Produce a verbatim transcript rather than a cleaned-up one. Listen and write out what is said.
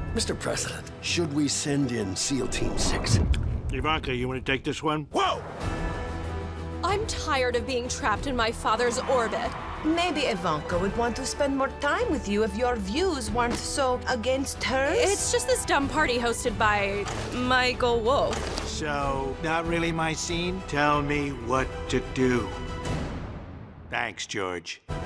Mister President, should we send in SEAL Team six? Ivanka, you want to take this one? Whoa! I'm tired of being trapped in my father's orbit. Maybe Ivanka would want to spend more time with you if your views weren't so against hers. It's just this dumb party hosted by Michael Wolff. So, not really my scene? Tell me what to do. Thanks, George.